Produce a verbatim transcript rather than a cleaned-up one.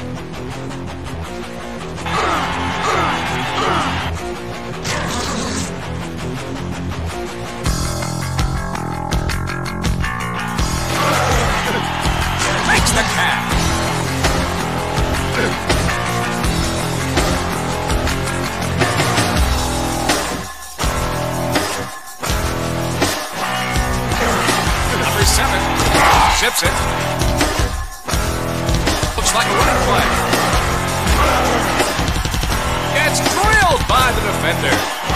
Makes the catch. Number seven zips it. Looks like a running play. Gets drilled by the defender.